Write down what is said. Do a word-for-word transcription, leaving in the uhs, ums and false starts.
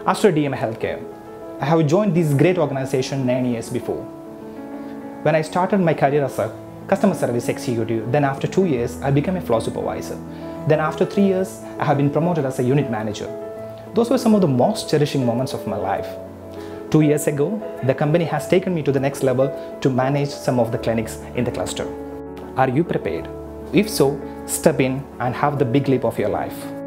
Aster Healthcare. I have joined this great organization nine years before. When I started my career as a customer service executive, then after two years, I became a floor supervisor. Then after three years, I have been promoted as a unit manager. Those were some of the most cherishing moments of my life. Two years ago, the company has taken me to the next level to manage some of the clinics in the cluster. Are you prepared? If so, step in and have the big leap of your life.